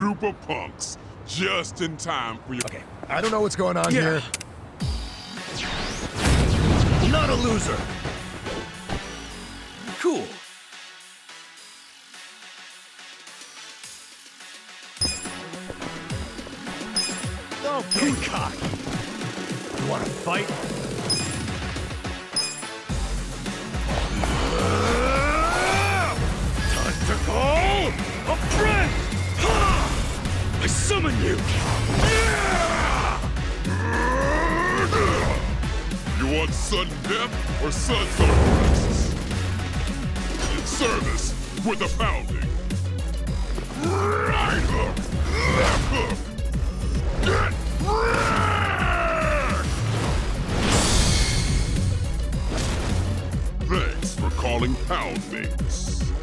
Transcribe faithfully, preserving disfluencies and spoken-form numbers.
Group of punks, just in time for your... Okay, I don't know what's going on Yeah. here. Not a loser. Cool. Don't get cocky. You wanna fight? Time to call a friend! I summon you! You want sudden death or sons of breasts? In service with a pounding. Right hook, left hook. Get wrecked! Thanks for calling Pound Mates.